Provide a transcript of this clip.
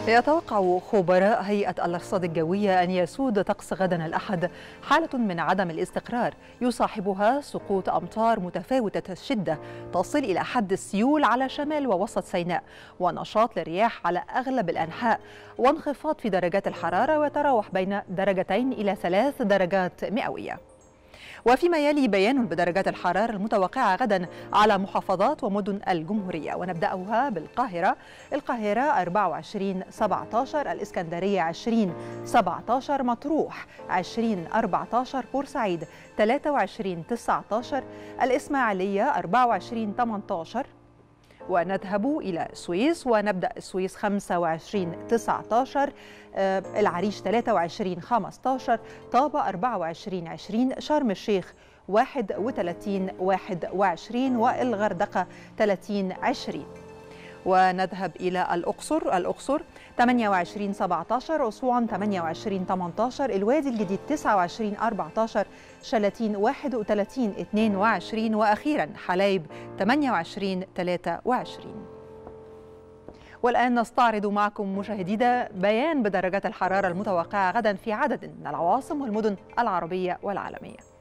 يتوقع خبراء هيئة الأرصاد الجوية أن يسود طقس غدا الأحد حالة من عدم الاستقرار يصاحبها سقوط أمطار متفاوتة الشدة تصل إلى حد السيول على شمال ووسط سيناء، ونشاط للرياح على أغلب الأنحاء، وانخفاض في درجات الحرارة ويتراوح بين 2 إلى 3 درجات مئوية. وفيما يلي بيان بدرجات الحرارة المتوقعة غدا على محافظات ومدن الجمهورية، ونبدأها بالقاهرة. القاهرة 24-17، الإسكندرية 20-17، مطروح 20-14، بورسعيد 23-19، الإسماعيلية 24-18. ونذهب إلى السويس ونبدأ السويس 25-19، العريش 23-15، طابة 24-20، شرم الشيخ 31-21، والغردقة 30-20. ونذهب إلى الأقصر 28-17، أسوان 28-18، الوادي الجديد 29-14، شلاتين 31-22، وأخيرا حلايب 28-23. والآن نستعرض معكم مشاهدينا بيان بدرجات الحرارة المتوقعة غدا في عدد من العواصم والمدن العربية والعالمية.